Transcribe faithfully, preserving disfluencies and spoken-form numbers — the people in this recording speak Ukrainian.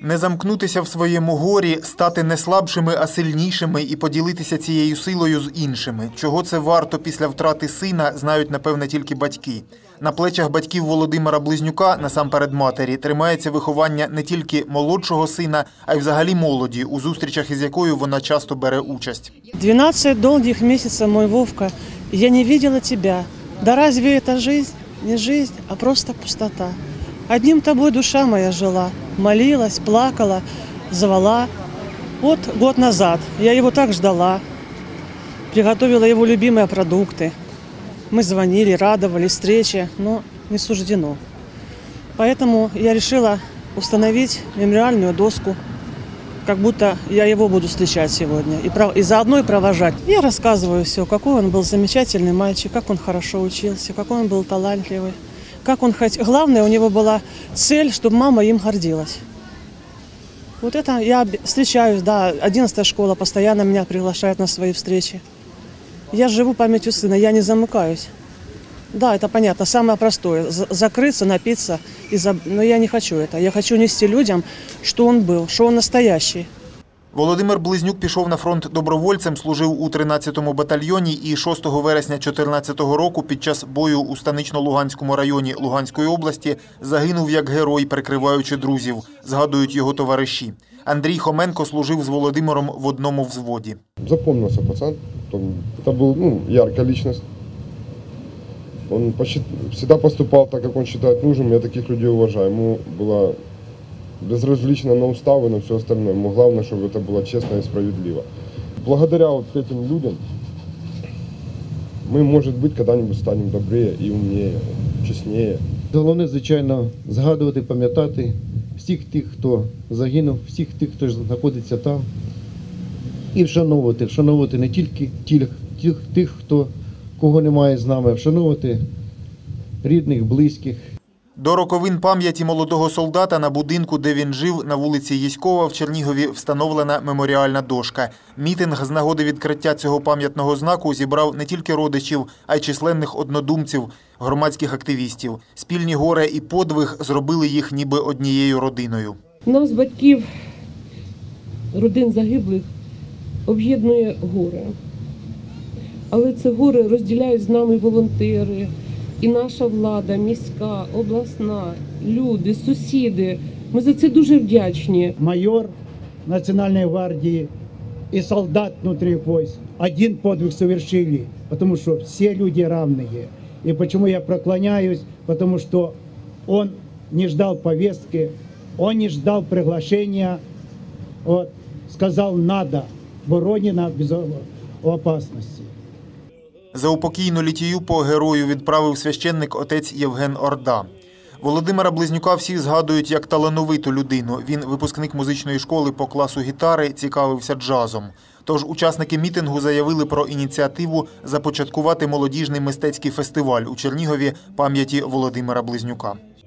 Не замкнутися в своєму горі, стати не слабшими, а сильнішими і поділитися цією силою з іншими. Чого це варто після втрати сина, знають, напевне, тільки батьки. На плечах батьків Володимира Близнюка, насамперед матері, тримається виховання не тільки молодшого сина, а й взагалі молоді, у зустрічах із якою вона часто бере участь. двенадцать долгих месяцев, мой Вовка, я не видела тебя. Да разве это жизнь? Не жизнь, а просто пустота. Одним тобой душа моя жила, молилась, плакала, звала. Вот год назад я его так ждала, приготовила его любимые продукты. Мы звонили, радовались встрече, но не суждено. Поэтому я решила установить мемориальную доску, как будто я его буду встречать сегодня и, пров... и заодно и провожать. Я рассказываю все, какой он был замечательный мальчик, как он хорошо учился, какой он был талантливый. Как он хотел. Главное, у него была цель, чтобы мама им гордилась. Вот это я встречаюсь, да, одиннадцатая школа постоянно меня приглашает на свои встречи. Я живу памятью сына, я не замыкаюсь. Да, это понятно, самое простое, закрыться, напиться, и заб... но я не хочу это. Я хочу нести людям, что он был, что он настоящий. Володимир Близнюк пішов на фронт добровольцем, служив у тринадцятому батальйоні і шостого вересня дві тисячі чотирнадцятого року під час бою у Станично-Луганському районі Луганської області загинув як герой, прикриваючи друзів, згадують його товариші. Андрій Хоменко служив з Володимиром в одному взводі. Запомнился пацан. Это был, ну, яркая личность. Он всегда поступал так, как он считает нужным. Я таких людей уважаю. Ему было безразлично на уставы, на все остальное. Ему главное, чтобы это было честно и справедливо. Благодаря вот этим людям мы, может быть, когда-нибудь станем добрее и умнее, чеснее. Головне, звичайно, згадувати, пам'ятати всіх тих, хто загинув, всіх тих, хто знаходиться там. І вшановувати, вшановувати не тільки тих, тих, тих, хто, кого немає з нами, а вшановувати рідних, близьких. До роковин пам'яті молодого солдата на будинку, де він жив, на вулиці Єськова в Чернігові, встановлена меморіальна дошка. Мітинг з нагоди відкриття цього пам'ятного знаку зібрав не тільки родичів, а й численних однодумців, громадських активістів. Спільні горе і подвиг зробили їх ніби однією родиною. Нас, батьків, родин загиблих, об'єднує горе. Але це горе розділяють з нами волонтери, і наша влада, міська, обласна, люди, сусіди. Ми за це дуже вдячні. Майор Національної гвардії и солдат внутри войск один подвиг совершили, потому что все люди равные. И почему я проклоняюсь? Потому что он не ждал повестки, он не ждал приглашения, вот, сказал «надо», Воронина без опасности. За упокійну літію по герою відправив священник отець Євген Орда. Володимира Близнюка всі згадують як талановиту людину. Він випускник музичної школи по класу гітари, цікавився джазом. Тож учасники мітингу заявили про ініціативу започаткувати молодіжний мистецький фестиваль у Чернігові пам'яті Володимира Близнюка.